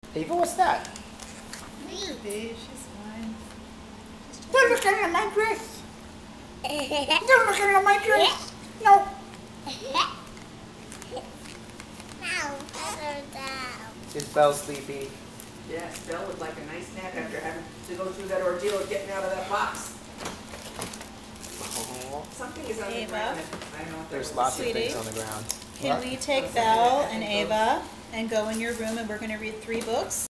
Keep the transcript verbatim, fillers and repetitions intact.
Ava, what's that? Babe, she's fine. They're looking at my dress. They're looking at my dress. No. Is Belle sleepy? Yes, Belle would like a nice nap after having to go through that ordeal of getting out of that box. Oh. Something is on the Ava? ground. I don't know what that There's was. lots Sweetie? of things on the ground. Can What? we take Belle and Ava and go in your room and we're going to read three books?